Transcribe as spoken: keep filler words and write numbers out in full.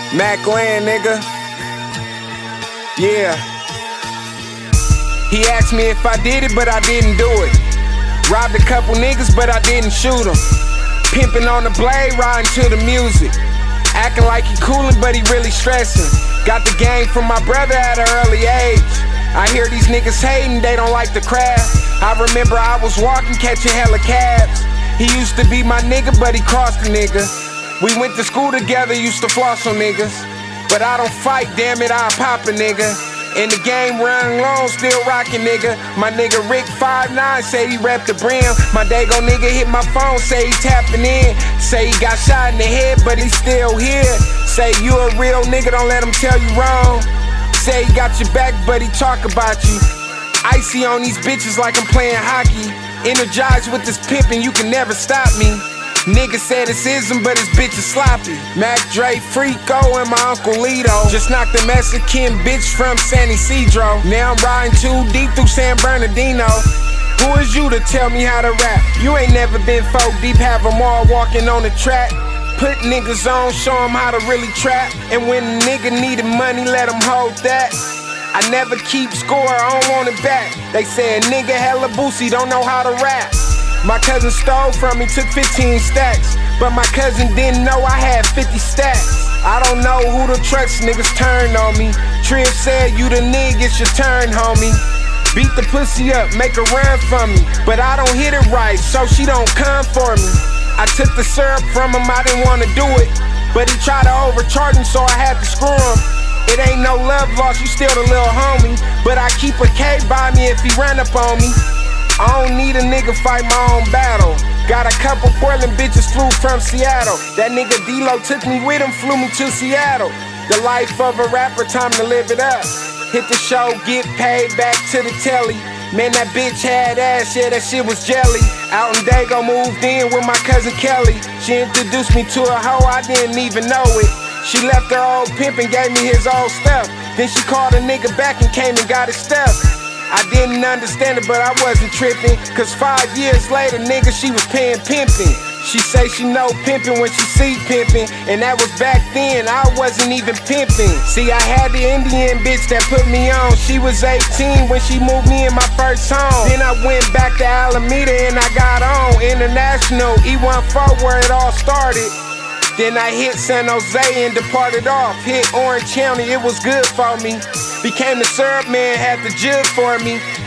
Mac Land, nigga. Yeah. He asked me if I did it, but I didn't do it. Robbed a couple niggas, but I didn't shoot them. Pimping on the blade, riding to the music. Acting like he coolin', but he really stressing. Got the game from my brother at an early age. I hear these niggas hating, they don't like the craft. I remember I was walking, catching hella cabs. He used to be my nigga, but he crossed the nigga. We went to school together, used to floss on niggas. But I don't fight, damn it, I'll pop a nigga. In the game, running long, still rockin' nigga. My nigga Rick five nine say he rep the brim. My Dago nigga hit my phone, say he tapping in. Say he got shot in the head, but he still here. Say you a real nigga, don't let him tell you wrong. Say he got your back, but he talk about you. Icy on these bitches like I'm playing hockey. Energized with this pimpin', you can never stop me. Nigga said it's ism, but his bitch is sloppy. Mac Dre, Freako, and my Uncle Lito. Just knocked a Mexican bitch from San Isidro. Now I'm riding too deep through San Bernardino. Who is you to tell me how to rap? You ain't never been folk deep, have them all walking on the track. Put niggas on, show them how to really trap. And when a nigga needed money, let him hold that. I never keep score, I don't want it back. They say a nigga hella boosie, don't know how to rap. My cousin stole from me, took fifteen stacks. But my cousin didn't know I had fifty stacks. I don't know who the trucks niggas turned on me. Triv said you the nigga, it's your turn, homie. Beat the pussy up, make her run for me. But I don't hit it right, so she don't come for me. I took the syrup from him, I didn't wanna do it. But he tried to overcharge me, so I had to screw him. It ain't no love lost, you still the little homie. But I keep a K by me if he run up on me. I don't need a nigga fight my own battle. Got a couple Portland bitches flew from Seattle. That nigga D-Lo took me with him, flew me to Seattle. The life of a rapper, time to live it up. Hit the show, get paid, back to the telly. Man, that bitch had ass, yeah, that shit was jelly. Out in Dago, moved in with my cousin Kelly. She introduced me to a hoe, I didn't even know it. She left her old pimp and gave me his old stuff. Then she called a nigga back and came and got his stuff. I didn't understand it, but I wasn't tripping. Cause five years later, nigga, she was paying pimping. She say she know pimping when she see pimping. And that was back then, I wasn't even pimping. See, I had the Indian bitch that put me on. She was eighteen when she moved me in my first home. Then I went back to Alameda and I got on International, E fourteen where it all started. Then I hit San Jose and departed off. Hit Orange County, it was good for me. Became the syrup man, had the jug for me.